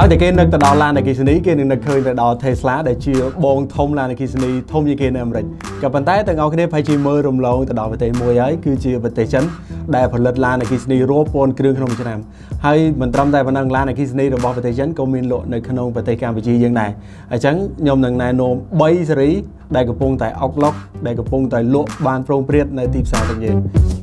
ហើយតែគេនឹកទៅដល់ឡានអគ្គិសនីគេនឹងនឹកឃើញទៅដល់ Tesla ដែលជាបងធំឡានអគ្គិសនីធំជាងគេនៅអាមេរិកក៏ប៉ុន្តែទាំងអស់គ្នាប្រហែលជាមើលរំលងទៅដល់ប្រទេសមួយហើយគឺជាប្រទេសចិនដែលផលិតឡានអគ្គិសនីរាប់ពាន់គ្រឿងក្នុងឆ្នាំហើយមិនត្រឹមតែប៉ុណ្ណឹងឡានអគ្គិសនីរបស់ប្រទេសចិនក៏មានលក់នៅក្នុងប្រទេសកម្ពុជាយើងដែរអញ្ចឹងខ្ញុំនឹងណែនាំ3ស៊េរីដែលកំពុងតែអុកឡុកដែលកំពុងតែលក់បានប្រងព្រាតនៅទីផ្សាររបស់យើង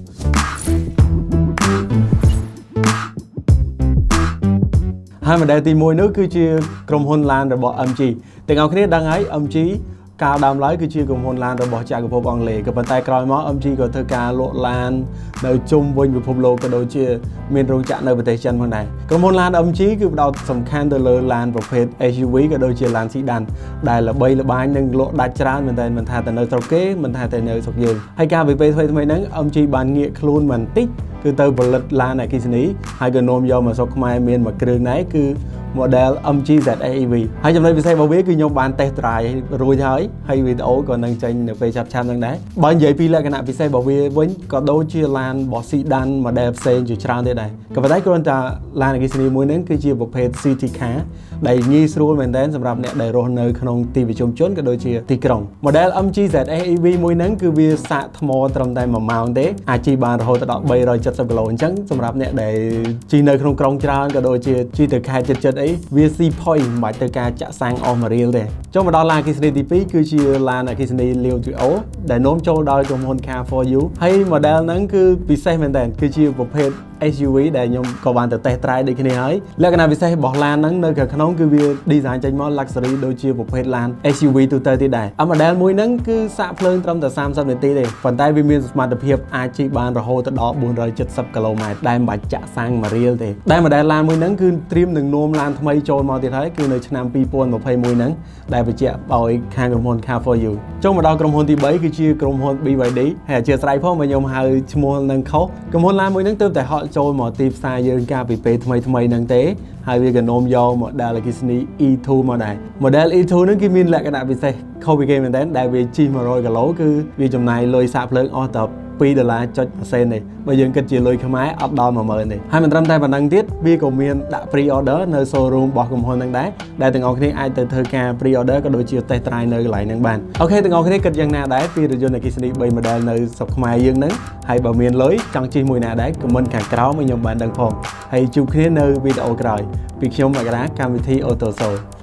ហើយ model ទី1នោះគឺជាក្រុមហ៊ុនឡានរបស់ MG ទាំងអស់គ្នាដឹងហើយ MG កាលដើមឡើយគឺជាក្រុមហ៊ុនឡានរបស់ចក្រភពអង់គ្លេសក៏ប៉ុន្តែក្រោយមក MG ក៏ធ្វើការលក់ឡាននៅជុំវិញពិភពលោកក៏ដូចជាមានរោងចក្រនៅប្រទេសចិនផងដែរក្រុមហ៊ុនឡាន MG គឺផ្ដោតសំខាន់ទៅលើឡានប្រភេទ SUV ក៏ដូចជាឡាន sedan ដែលល្បីល្បាញនិងលក់ដាច់ច្រើនមែនទែនមិនថាតែនៅស្រុកគេមិនថាតែនៅស្រុកយើងហើយការវិវេថ្មីហ្នឹង MG បានងាកខ្លួនបន្តិចគឺទៅផលិតឡានអគ្គិសនីហើយក៏នាំយកមកស្រុកខ្មែរមានមួយគ្រឿងដែរគឺ model MG ZS EV ហើយចំណុចពិសេសរបស់វាគឺខ្ញុំបាន test drive រួចហើយវីដេអូក៏នឹងចេញនៅពេលឆាប់ៗហ្នឹងដែរបើនិយាយពីលក្ខណៈពិសេសរបស់វាវិញក៏ដូចជាឡានរបស់ sedan model ផ្សេងជាច្រើនទៀតដែរក៏ប៉ុន្តែគ្រាន់តែឡានអគ្គិសនីមួយហ្នឹងគឺជាប្រភេទ city car ដែលងាយស្រួលមែនទែនសម្រាប់អ្នកដែលរស់នៅក្នុងទីប្រជុំជនក៏ដូចជាទីក្រុង model MG ZS EV មួយហ្នឹងគឺវាសាកថ្មត្រឹមតែ1ម៉ោងទេអាចជិះបានរហូតដល់370គីឡូអញ្ចឹងសម្រាប់អ្នកដែលជិះនៅក្នុងក្រុងច្រើនក៏ដូចជាជិះទៅខេត្តជិតៗអីវាស៊ីផុយមិនបាច់ទៅការចាក់សាំងអស់មួយរៀលទេចូលមកដល់ឡានអគ្គិសនីទី2គឺជាឡានអគ្គិសនី Leo Duo ដែលនាំចូលដោយក្រុមហ៊ុន Car4U ហើយ model ហ្នឹងគឺពិសេសមែនតើគឺជាប្រភេទ SUV ដែលខ្ញុំក៏បានទៅ test drive ដូចគ្នាហើយលក្ខណៈពិសេសរបស់ឡានហ្នឹងនៅខាងក្នុងគឺវា design ចេញមក luxury ដូចជាប្រភេទឡាន SUV ទូទៅទៀតដែរ model មួយហ្នឹងគឺសាកភ្លើងត្រឹមតែ30នាទីទេប៉ុន្តែវាមានសមត្ថភាពអាចជិះបានរហូតដល់470គីឡូម៉ែត្រដែលមិនបាច់ចាក់សាំងមួយរៀលទេដែល model ឡានមួយហ្នឹងគឺត្រៀមនឹងនាំឡានថ្មីចូលមកទៀតហើយគឺនៅឆ្នាំ2021ហ្នឹងដែលបញ្ជាក់ឲ្យខាងក្រុមហ៊ុន Car4U ចូលមកដល់ក្រុមហ៊ុនទី3គឺជាក្រុមហ៊ុន BYD ហើយអធិស្ឋានផងបើខ្ញុំហៅឈ្មោះនឹងខុសក្រុមហ៊ុនឡានមួយហ្នឹងទើបតែហក់ចូលមកទីផ្សារយើងកាលពីពេលថ្មីហ្នឹងទេហើយវាក៏នាំយក model អគ្គិសនី E2 មកដែរ model E2 ហ្នឹងគឺមានលក្ខណៈពិសេសខុសពីគេមែនតើដែលវាជិះ100គីឡូគឺវាចំណាយលុយសាកភ្លើងអស់តែ$2.1សេនទេបើយើងគិតជាលុយខ្មែរអត់ដល់10000ទេហើយមិនត្រឹមតែប៉ុណ្្នឹងទៀតវាក៏មានដាក់ pre order នៅ showroom របស់ក្រុមហ៊ុនហ្នឹងដែរដែលទាំងអស់គ្នាអាចទៅធ្វើការ pre order ក៏ដូចជា test drive នៅកន្លែងហ្នឹងបានអូខេទាំងអស់គ្នាគិតយ៉ាងណាដែរពីរថយន្តអគ្គិសនី3 model នៅស្រុកខ្មែរយើងហ្នឹងហើយបើមានលុយចង់ជិះមួយណាដែរ comment ខាងក្រោមឲ្យខ្ញុំបានដឹងផងហើយជួបគ្នានៅវីដេអូក្រោយពីខ្ញុំមករាកម្មវិធី Auto Show